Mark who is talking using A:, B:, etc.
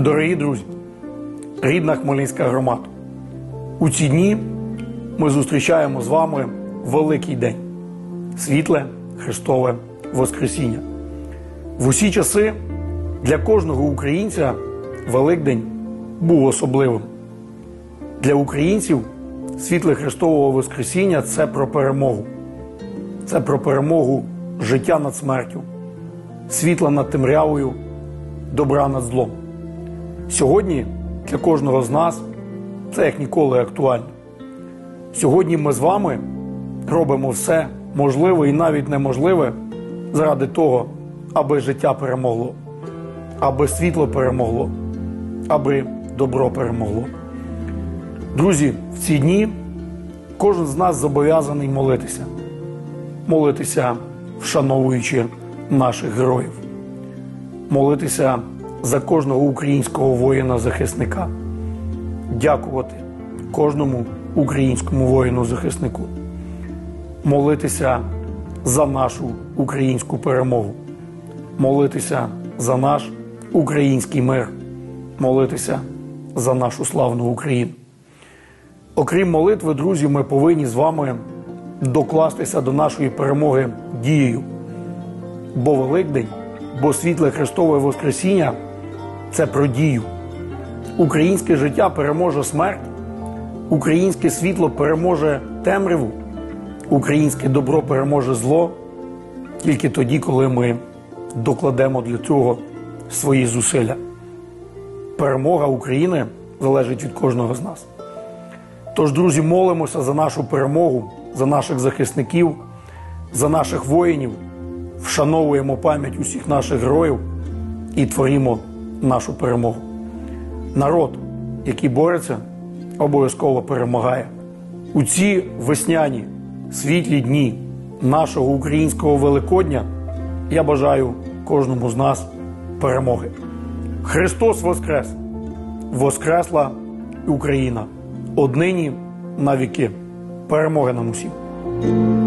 A: Дорогі друзі, рідна Хмельницька громада, у ці дні ми зустрічаємо з вами великий день – світле Христове Воскресіння. В усі часи для кожного українця Великдень був особливим. Для українців світле Христового Воскресіння – це про перемогу. Це про перемогу життя над смертю, світла над темрявою, добра над злом. Сьогодні для кожного з нас це як ніколи актуально. Сьогодні ми з вами робимо все можливе і навіть неможливе заради того, аби життя перемогло, аби світло перемогло, аби добро перемогло. Друзі, в ці дні кожен з нас зобов'язаний молитися. Молитися, вшановуючи наших героїв. Молитися за кожного українського воїна-захисника. Дякувати кожному українському воїну-захиснику. Молитися за нашу українську перемогу. Молитися за наш український мир. Молитися за нашу славну Україну. Окрім молитви, друзі, ми повинні з вами докластися до нашої перемоги дією. Бо Великдень, бо світле Христове Воскресіння – це про дію. Українське життя переможе смерть, українське світло переможе темряву, українське добро переможе зло тільки тоді, коли ми докладемо для цього свої зусилля. Перемога України залежить від кожного з нас. Тож, друзі, молимося за нашу перемогу, за наших захисників, за наших воїнів, вшановуємо пам'ять усіх наших героїв і творимо нашу перемогу. Народ, який бореться, обов'язково перемагає. У ці весняні, світлі дні нашого українського Великодня я бажаю кожному з нас перемоги. Христос Воскрес! Воскресла Україна! Однині на віки. Перемоги нам усім!